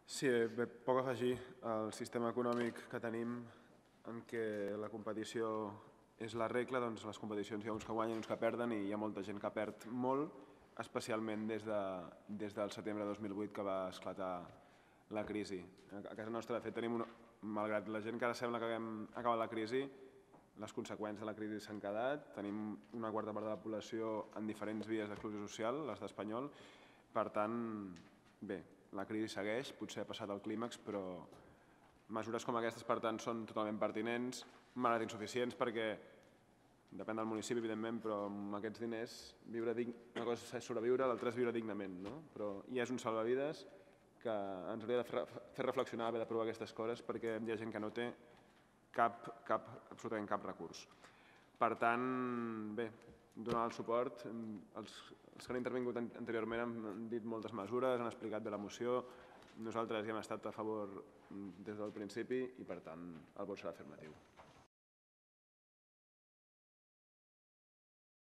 Sí, poc a afegir. El sistema econòmic que tenim en què la competició és la regla, doncs les competicions hi ha uns que guanyen, uns que perden i hi ha molta gent que perd molt, especialment des del setembre de 2008 que va esclatar la crisi. A casa nostra, de fet, tenim, malgrat la gent que ara sembla que haguem acabat la crisi, les conseqüències de la crisi s'han quedat. Tenim una quarta part de la població en diferents vies d'exclusió social, l'estat espanyol. Per tant, bé, la crisi segueix, potser ha passat el clímax, però mesures com aquestes, per tant, són totalment pertinents, malgrat insuficients, perquè depèn del municipi, evidentment, però amb aquests diners una cosa és sobreviure, l'altra és viure dignament, no? Però ja és un salvavides que ens hauria de fer reflexionar, haver d'aprovar aquestes coses, perquè hi ha gent que no té absolutament cap recurs. Per tant, bé, donar el suport. Els que han intervingut anteriorment han dit moltes mesures, han explicat bé la moció. Nosaltres hi hem estat a favor des del principi i, per tant, el vot serà afirmatiu.